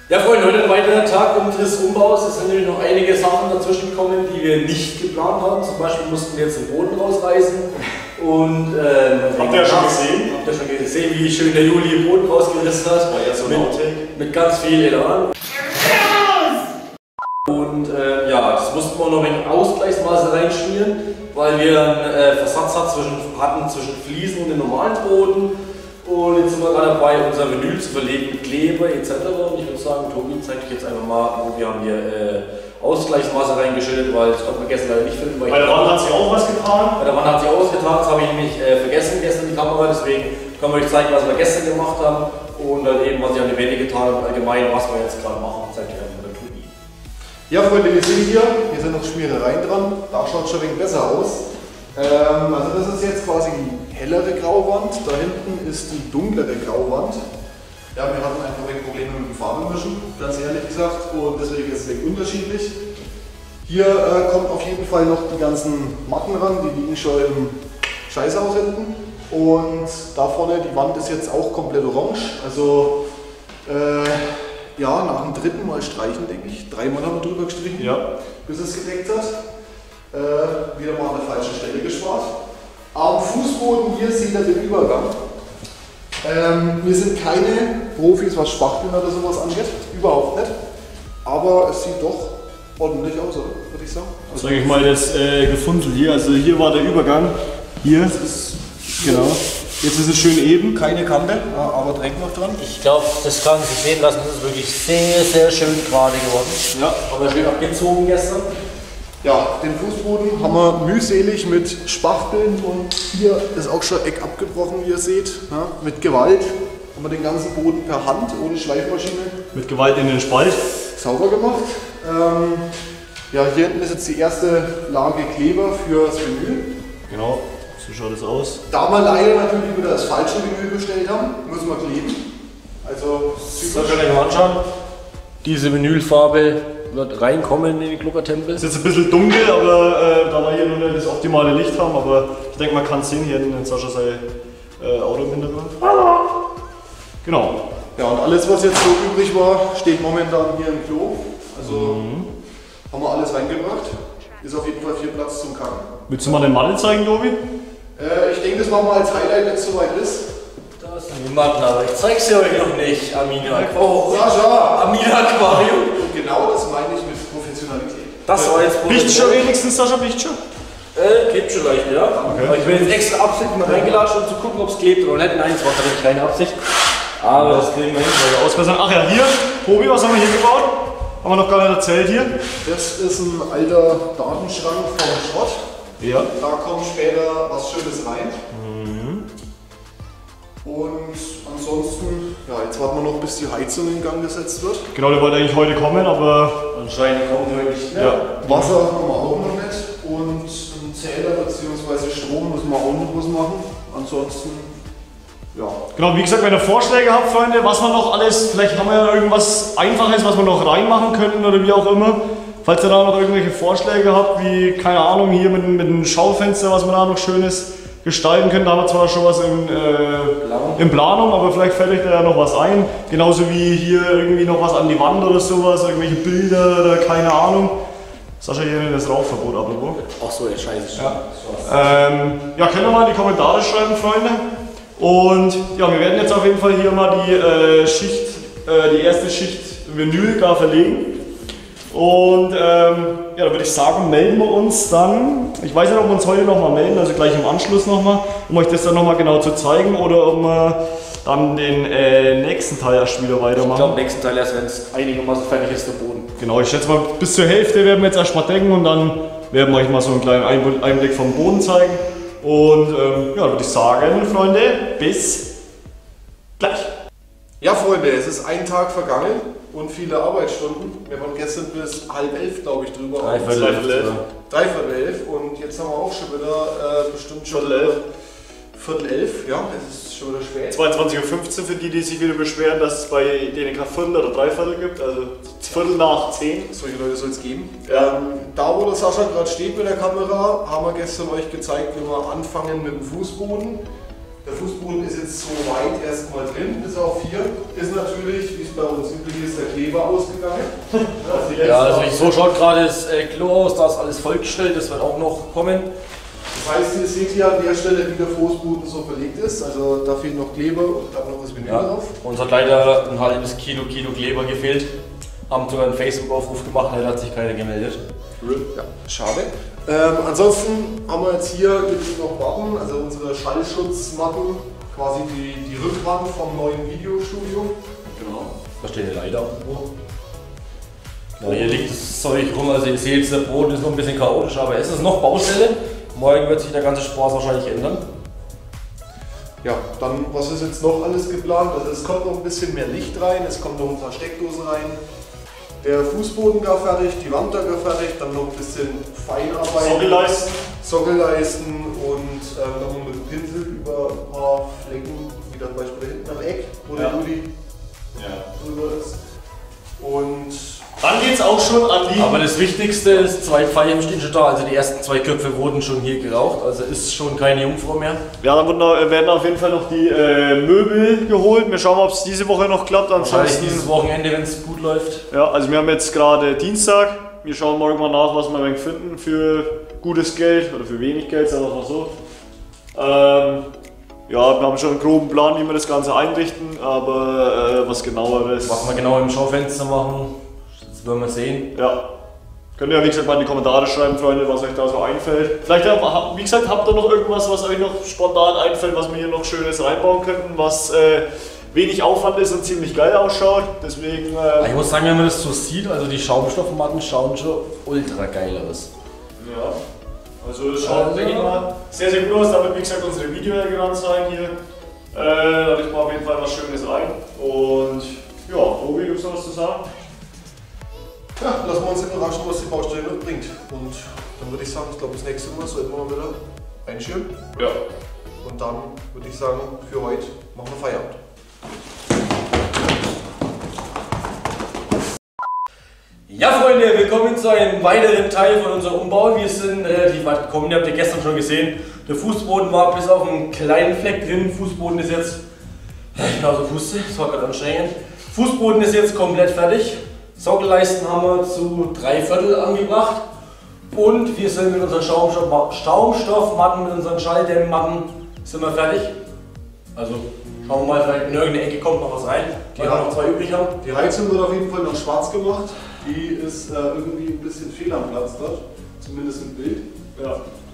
Ja Freunde, heute ein weiterer Tag unseres Umbaus. Es sind nämlich noch einige Sachen dazwischen gekommen, die wir nicht geplant haben. Zum Beispiel mussten wir jetzt den Boden rausreißen. Und habt ihr ja schon gesehen? Habt ihr schon gesehen, wie schön der Juli den Boden rausgerissen hat? War ja so mit ganz viel Elan. Und ja, das mussten wir noch in Ausgleichsmaße reinschmieren, weil wir einen Versatz hatten zwischen Fliesen und dem normalen Boden. Und jetzt sind wir gerade dabei, unser Vinyl zu verlegen mit Kleber etc. Und ich würde sagen, Tobi zeigt euch jetzt einfach mal, wo wir haben hier Ausgleichsmaße reingeschüttet, weil das konnte man gestern leider nicht finden. Bei der Wand hat sich auch was getan. Bei der Wand hat sich auch was getan, das habe ich nämlich vergessen gestern die Kamera, deswegen können wir euch zeigen, was wir gestern gemacht haben und dann eben, was ich an die Wände getan habe, allgemein, was wir jetzt gerade machen, zeigt euch einfach mal der Tobi. Ja Freunde, wir sehen hier sind noch Schmierereien dran, da schaut es schon ein wenig besser aus. Also das ist jetzt quasi die hellere Grauwand, da hinten ist die dunklere Grauwand. Ja, wir hatten einfach ein Probleme mit dem Farbenmischen, ganz ehrlich gesagt, und deswegen ist es unterschiedlich. Hier kommt auf jeden Fall noch die ganzen Matten ran, die liegen schon im Scheißhaus hinten. Und da vorne, die Wand ist jetzt auch komplett orange, also ja, nach dem dritten Mal streichen, denke ich. 3 Mal haben wir drüber gestrichen, ja, bis es gedeckt hat. Wieder mal an der falschen Stelle gespart. Am Fußboden hier seht ihr den Übergang. Wir sind keine Profis, was Spachteln oder sowas angeht, überhaupt nicht. Aber es sieht doch ordentlich aus, oder? Würde ich sagen. Also sag ich mal das Gefundel hier, also hier war der Übergang, hier, ist, genau. Jetzt ist es schön eben, keine Kante, aber Dreck noch dran. Ich glaube, das kann sich sehen lassen, das ist wirklich sehr, sehr schön gerade geworden. Ja. Haben wir schön abgezogen gestern. Ja, den Fußboden haben wir mühselig mit Spachteln und hier ist auch schon Eck abgebrochen, wie ihr seht. Ja, mit Gewalt haben wir den ganzen Boden per Hand, ohne Schleifmaschine. Mit Gewalt in den Spalt. Sauber gemacht. Ja, hier hinten ist jetzt die erste Lage Kleber für das Vinyl. Genau, so schaut es aus. Da wir leider natürlich wieder das falsche Vinyl bestellt haben, müssen wir kleben. Also, das könnt ihr euch mal anschauen. Diese Vinylfarbe wird reinkommen in den Gluckertempel. Ist jetzt ein bisschen dunkel, aber da wir hier nur nicht das optimale Licht haben, aber ich denke, man kann es sehen, hier in Sascha sein Auto im Hintergrund. Hallo! Genau. Ja, und alles, was jetzt so übrig war, steht momentan hier im Klo. Also haben wir alles reingebracht. Ist auf jeden Fall viel Platz zum Kacken. Willst du mal den Mantel zeigen, Tobi? Ich denke, das machen wir als Highlight, wenn es soweit ist. Da ist die Matten, aber ich zeig's dir euch noch nicht, Amina. Oh, Sascha! Amina Aquarium. Und genau das meine ich mit Professionalität. Das war jetzt Licht schon wenigstens, Sascha, Licht schon? Klebt schon leicht, ja. Okay. Aber ich bin jetzt extra Absicht mal reingelatscht, um zu gucken, ob es klebt oder nicht. Nein, das war tatsächlich keine Absicht. Aber das kriegen wir hin. Ausbessern. Ach ja, hier, Tobi, was haben wir hier gebaut? Haben wir noch gar nicht erzählt hier. Das ist ein alter Datenschrank vom Schrott. Ja. Da kommt später was Schönes rein. Und ansonsten, ja, jetzt warten wir noch, bis die Heizung in Gang gesetzt wird. Genau, der wollte eigentlich heute kommen, aber anscheinend kommt er nicht. Ja. Wasser haben wir auch noch nicht und einen Zähler bzw. Strom müssen wir auch noch was machen. Ansonsten, ja. Genau, wie gesagt, wenn ihr Vorschläge habt, Freunde, was man noch alles, vielleicht haben wir ja irgendwas Einfaches, was wir noch reinmachen könnten oder wie auch immer. Falls ihr da noch irgendwelche Vorschläge habt, wie, keine Ahnung, hier mit einem Schaufenster, was man da noch Schönes gestalten können, da haben wir zwar schon was in Planung, aber vielleicht fällt euch da ja noch was ein. Genauso wie hier irgendwie noch was an die Wand oder sowas, irgendwelche Bilder oder keine Ahnung. Sascha, hier das Rauchverbot ab und wo. Ach so, jetzt scheiße. Ja. Ja, könnt ihr mal in die Kommentare schreiben, Freunde. Und ja, wir werden jetzt auf jeden Fall hier mal die erste Schicht Vinyl da verlegen. Und ja, da würde ich sagen, melden wir uns dann. Ich weiß nicht, ob wir uns heute nochmal melden, also gleich im Anschluss nochmal, um euch das dann nochmal genau zu zeigen oder ob wir dann den nächsten Teil erst wieder weitermachen. Ich glaube, den nächsten Teil erst, wenn es einigermaßen fertig ist, der Boden. Genau, ich schätze mal, bis zur Hälfte werden wir jetzt erstmal decken und dann werden wir euch mal so einen kleinen Einblick vom Boden zeigen. Und ja, würde ich sagen, Freunde, bis gleich. Ja, Freunde, es ist ein Tag vergangen und viele Arbeitsstunden. Wir waren gestern bis 10:30, glaube ich, drüber. 11:45. 11:45 und jetzt haben wir auch schon wieder bestimmt schon 11:45, ja, es ist schon wieder spät. 22:15 Uhr für die, die sich wieder beschweren, dass es bei denen kein Viertel oder Dreiviertel gibt, also Viertel nach 10. Solche Leute soll es geben. Ja. Da, wo der Sascha gerade steht mit der Kamera, haben wir gestern euch gezeigt, wie wir anfangen mit dem Fußboden. Der Fußboden ist jetzt so weit erstmal drin, bis auf hier. Ist natürlich, wie es bei uns üblich ist, der Kleber ausgegangen. Ja, also so schaut gerade das Klo aus, da ist alles vollgestellt, das wird auch noch kommen. Das heißt, ihr seht hier an der Stelle, wie der Fußboden so verlegt ist. Also da fehlt noch Kleber und dann noch das Vinyl drauf. Uns hat leider ein halbes Kilo Kleber gefehlt. Haben sogar einen Facebook-Aufruf gemacht, da hat sich keiner gemeldet. Ja, schade. Ansonsten haben wir jetzt hier noch Matten, also unsere Schallschutzmatten, quasi die Rückwand vom neuen Videostudio. Genau. Da steht eine Leiter. Ja, hier liegt das Zeug rum, also ihr seht jetzt, der Boden ist noch ein bisschen chaotisch, aber es ist noch Baustelle. Morgen wird sich der ganze Spaß wahrscheinlich ändern. Ja, dann was ist jetzt noch alles geplant? Also es kommt noch ein bisschen mehr Licht rein, es kommt noch ein paar Steckdosen rein. Der Fußboden gar fertig, die Wand da gar fertig, dann noch ein bisschen Feinarbeit. Sockelleisten und noch mit dem Pinsel über ein paar Flecken, wie zum Beispiel hinten am Eck, wo der Juli drüber ist. Und dann geht's auch schon an die. Aber das Wichtigste ist, 2 Pfeilen stehen schon da, also die ersten 2 Köpfe wurden schon hier geraucht, also ist schon keine Jungfrau mehr. Ja, dann werden auf jeden Fall noch die Möbel geholt. Wir schauen, ob es diese Woche noch klappt. Wahrscheinlich dieses Wochenende, wenn es gut läuft. Ja, also wir haben jetzt gerade Dienstag. Wir schauen morgen mal nach, was wir finden für gutes Geld oder für wenig Geld, sagen wir mal so. Ja, wir haben schon einen groben Plan, wie wir das Ganze einrichten, aber was genaueres. Was wir genau im Schaufenster machen, das werden wir sehen. Ja. Könnt ihr ja wie gesagt mal in die Kommentare schreiben, Freunde, was euch da so einfällt. Vielleicht, wie gesagt, habt ihr noch irgendwas, was euch noch spontan einfällt, was wir hier noch Schönes reinbauen könnten, was wenig Aufwand ist und ziemlich geil ausschaut. Deswegen. Ich muss sagen, wenn man das so sieht, also die Schaumstoffmatten schauen schon ultra geil aus. Ja. Also das schaut, denke ich mal, sehr, sehr gut aus. Da wird, wie gesagt, unsere Video ja genannt sein hier. Da legt man auf jeden Fall was Schönes rein. Und ja, Obi, gibt es noch was zu sagen? ja, lassen wir uns überraschen, was die Baustelle noch bringt. Und dann würde ich sagen, ich glaube, das nächste Mal sollten wir mal wieder einschirmen. Ja. Und dann würde ich sagen, für heute machen wir Feierabend. Ja, Freunde, willkommen zu einem weiteren Teil von unserem Umbau. Wir sind relativ weit gekommen, ihr habt ja gestern schon gesehen. Der Fußboden war bis auf einen kleinen Fleck drin. Fußboden ist jetzt, genauso Fuße, das war gerade anstrengend. Fußboden ist jetzt komplett fertig. Sockelleisten haben wir zu 3/4 angebracht. Und wir sind mit unseren Schaumstoffmatten, mit unseren Schalldämmmatten sind wir fertig. Also schauen wir mal, vielleicht in irgendeine Ecke kommt noch was rein, die wir noch 2 übrig haben. Die Heizung wird auf jeden Fall noch schwarz gemacht. Die ist irgendwie ein bisschen fehl am Platz dort, zumindest im Bild. Ja.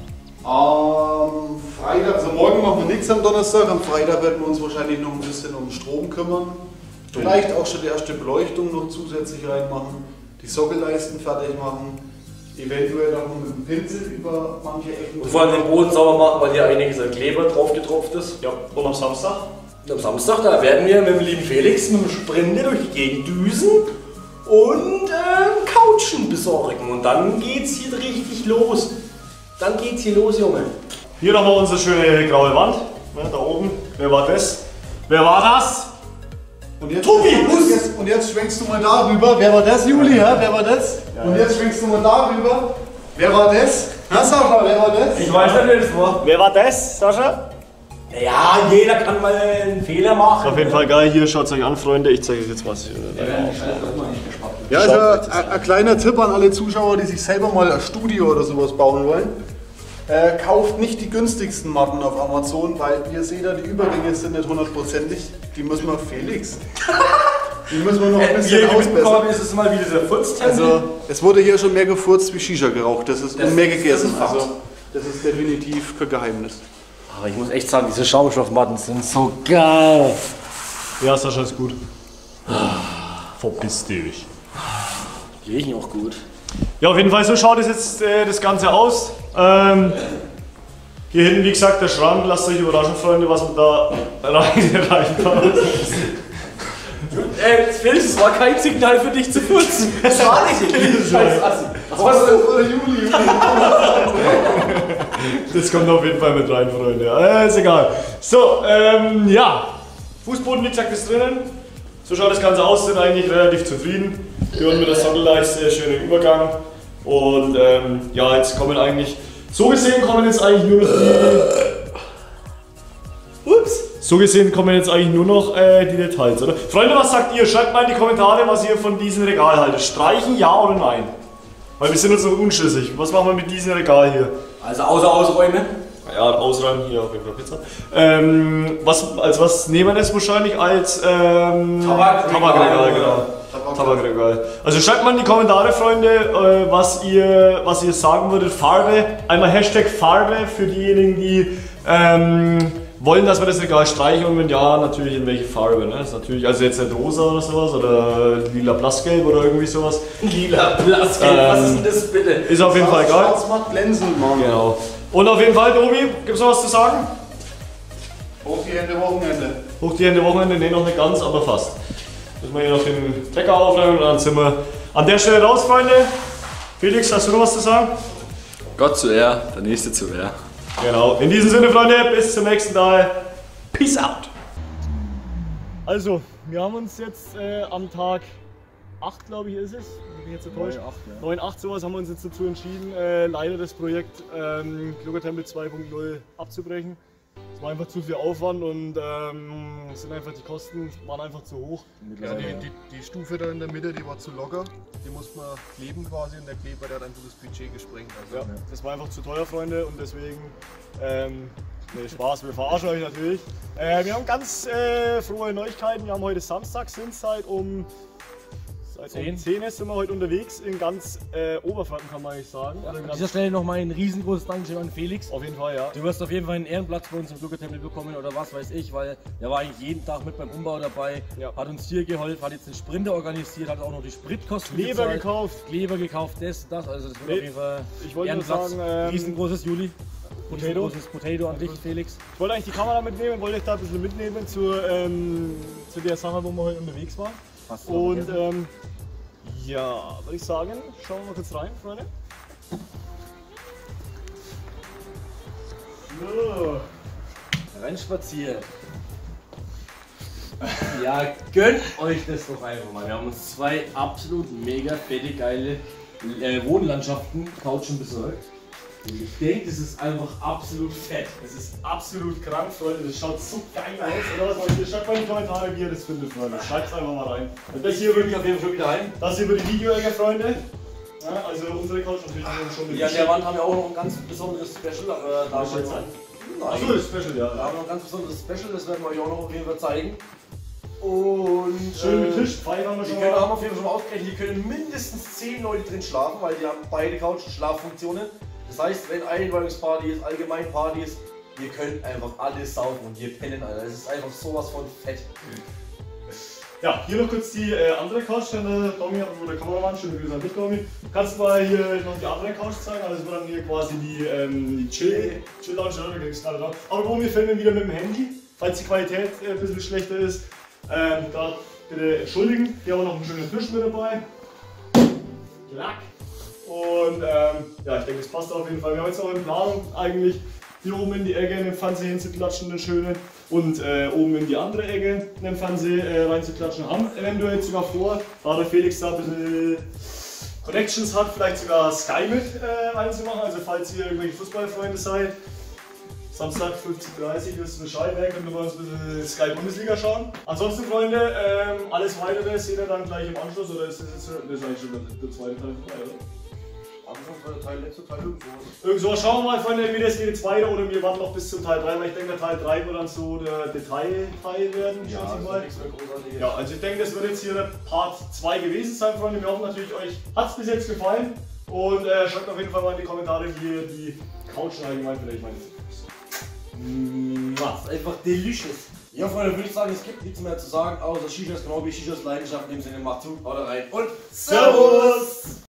Am Freitag, also morgen machen wir nichts am Donnerstag, am Freitag werden wir uns wahrscheinlich noch ein bisschen um Strom kümmern. Vielleicht auch schon die erste Beleuchtung noch zusätzlich reinmachen, die Sockelleisten fertig machen, eventuell noch mit dem Pinsel über manche Ecken. Und vor allem den Boden sauber machen, weil hier einiges an Kleber drauf getropft ist. Ja, und am Samstag? Und am Samstag, da werden wir mit dem lieben Felix mit dem Sprinter durch die Gegend düsen und Couchen besorgen. Und dann geht's hier richtig los. Dann geht's hier los, Junge. Hier nochmal unsere schöne graue Wand. Ne, da oben. Wer war das? Wer war das? Und jetzt, Tobi, und jetzt schwenkst du mal darüber. Wer war das, Juli? Ja? Wer war das? Ja, und jetzt schwenkst du mal darüber. Wer war das? Na, Sascha, wer war das? Ich weiß nicht, wer das war. Wer war das, Sascha? Ja, jeder kann mal einen Fehler machen. Auf jeden Fall geil. Hier, schaut es euch an, Freunde. Ich zeige euch jetzt was. Ja, also ein kleiner Tipp an alle Zuschauer, die sich selber mal ein Studio oder sowas bauen wollen. Kauft nicht die günstigsten Matten auf Amazon, weil ihr seht ja, die Übergänge sind nicht hundertprozentig. Die müssen wir Felix. Die müssen wir noch ein bisschen ausbessern. Ist es mal wieder dieser Furztempel. Also, es wurde hier schon mehr gefurzt wie Shisha geraucht. Das ist und mehr gegessen. Das ist also, das ist definitiv kein Geheimnis. Aber ich muss echt sagen, diese Schaumstoffmatten sind so geil. Ja, Sascha ist gut. Verpiss dich. Die riechen auch gut. Ja, auf jeden Fall, so schaut es jetzt das Ganze aus. Hier hinten, wie gesagt, der Schrank. Lasst euch überraschen, Freunde, was wir da reinbauen. Felix, es war kein Signal für dich zu furzen. Das war nicht. Scheiß Assi. Was ist das? Juli? Das kommt auf jeden Fall mit rein, Freunde. Ist egal. So, ja. Fußboden, wie gesagt, ist drinnen. So schaut das Ganze aus, sind eigentlich relativ zufrieden. Wir haben mit der Sockelleiste schönen Übergang. Und ja, jetzt kommen eigentlich, so gesehen kommen jetzt eigentlich nur noch Ups. So gesehen kommen jetzt eigentlich nur noch die Details, oder? Freunde, was sagt ihr? Schreibt mal in die Kommentare, was ihr von diesem Regal haltet. Streichen, ja oder nein? Weil wir sind uns noch unschlüssig. Was machen wir mit diesem Regal hier? Also außer Ausräumen. Ja, ausräumen, hier auf jeden Fall Pizza. Was nehmen wir das wahrscheinlich? Als Tabakregal, genau. Tabakregal. Also schreibt mal in die Kommentare, Freunde, was ihr sagen würdet. Farbe, einmal Hashtag Farbe für diejenigen, die wollen, dass wir das Regal streichen und wenn ja, natürlich in welche Farbe. Ne? Das ist natürlich, also jetzt nicht rosa oder sowas oder lila blassgelb oder irgendwie sowas. Lila blassgelb, was ist denn das bitte? Ist auf jeden Fall egal. Schwarz macht glänzend, Mann. Genau. Und auf jeden Fall, Tobi, gibt's noch was zu sagen? Hoch die Hände, Wochenende. Hoch die Hände, Wochenende, ne, noch nicht ganz, aber fast. Müssen wir hier noch den Trecker aufnehmen und dann sind wir an der Stelle raus, Freunde. Felix, hast du noch was zu sagen? Gott zu Ehr, der nächste zu Wehr. Genau. In diesem Sinne, Freunde, bis zum nächsten Mal. Peace out. Also, wir haben uns jetzt am Tag 8, glaube ich, ist es. Bin ich jetzt enttäuscht? 9, 8, sowas haben wir uns jetzt dazu entschieden, leider das Projekt Klugertempel 2.0 abzubrechen. Es war einfach zu viel Aufwand und sind einfach die Kosten waren einfach zu hoch. Ja, die Stufe da in der Mitte, die war zu locker. Die musste man kleben quasi und der Kleber, der hat einfach das Budget gesprengt. Also, Ja, das war einfach zu teuer, Freunde, und deswegen, nee, Spaß, wir verarschen euch natürlich. Wir haben ganz frohe Neuigkeiten. Wir haben heute Samstag, sind seit um 10 sind wir heute unterwegs in ganz Oberfranken, kann man eigentlich sagen. Ja, an dieser Stelle nochmal ein riesengroßes Dankeschön an Felix. Auf jeden Fall, ja. Du wirst auf jeden Fall einen Ehrenplatz bei uns im Klugertempel bekommen oder was weiß ich, weil er war eigentlich jeden Tag mit beim Umbau dabei, hat uns hier geholfen, hat jetzt einen Sprinter organisiert, hat auch noch die Spritkosten Kleber gekauft. Kleber gekauft, das, also das wird auf jeden Fall ich wollte nur sagen, riesengroßes Juli. Riesengroßes Potato an dich, Felix. Ich wollte eigentlich die Kamera mitnehmen, wollte euch da ein bisschen mitnehmen zu der Sache, wo wir heute unterwegs waren. Und ja, würde ich sagen, schauen wir mal kurz rein, Freunde. So. Reinspazieren. Ja, gönnt euch das doch einfach mal. Wir haben uns zwei absolut mega fette, geile Wohnlandschaften, Couchen besorgt. Und ich denke, das ist einfach absolut fett. Es ist absolut krank, Freunde. Das schaut so geil aus. Oder was wollt ihr? Schreibt mal in die Kommentare, wie ihr das findet, Freunde. Schreibt es einfach mal rein. Das hier würde ich auf jeden Fall wieder ein. Das hier über die Videoecke, Freunde. Ja, also unsere Couch natürlich schon mit. Ja, an der Wand haben wir auch noch ein ganz besonderes Special, aber da Soll es sein? Nein. Achso, das Special, ja. Da haben wir noch ein ganz besonderes Special, das werden wir euch auch noch auf jeden Fall zeigen. Und schön mit Tisch, Pfeife haben wir schon mal. Haben auf jeden Fall schon mal aufgerechnet, hier können mindestens 10 Leute drin schlafen, weil die haben beide Couchen Schlaffunktionen. Das heißt, wenn Einweihungsparty ist, allgemein Party ist, ihr könnt einfach alles saufen und hier pennen, Alter. Das ist einfach sowas von fett. Ja, hier noch kurz die andere Couch, der Tommy hat oder der Kameramann, schöne Grüße an dich, Tommy. Kannst du mal hier noch die andere Couch zeigen? Also das war dann hier quasi die Chill-Lounge, da kriegst du gerade drauf. Aber wo wir filmen wieder mit dem Handy, falls die Qualität ein bisschen schlechter ist, da bitte entschuldigen. Hier haben wir noch einen schönen Tisch mit dabei. Klack. Und ja, ich denke, das passt auf jeden Fall. Wir haben jetzt noch in Planung eigentlich hier oben in die Ecke einen Fernseher hinzuklatschen, einen schönen, und oben in die andere Ecke einen Fernseher reinzuklatschen. Haben eventuell jetzt sogar vor, da der Felix da ein bisschen Connections hat, vielleicht sogar Sky mit reinzumachen. Also falls ihr irgendwelche Fußballfreunde seid, Samstag 15:30 Uhr ist Bescheid, könnt ihr bei uns ein bisschen Sky Bundesliga schauen. Ansonsten, Freunde, alles weitere seht ihr dann gleich im Anschluss, oder ist das jetzt das ist eigentlich schon der zweite Teil vorbei, oder? Letzte Teil Irgendwo schauen wir mal, Freunde, entweder es geht jetzt weiter oder wir warten noch bis zum Teil 3, weil ich denke, der Teil 3 wird dann so der Detailteil werden. Ja, also ich denke, das wird jetzt hier der Part 2 gewesen sein, Freunde. Wir hoffen natürlich, euch hat es bis jetzt gefallen. Und schreibt auf jeden Fall mal in die Kommentare, wie ihr die Couchen allgemein vielleicht meint. Das ist einfach delicious. Ja, Freunde, würde ich sagen, es gibt nichts mehr zu sagen, außer Shishas, genau wie Shishas Leidenschaft. In dem Sinne, macht's gut, haut rein und Servus!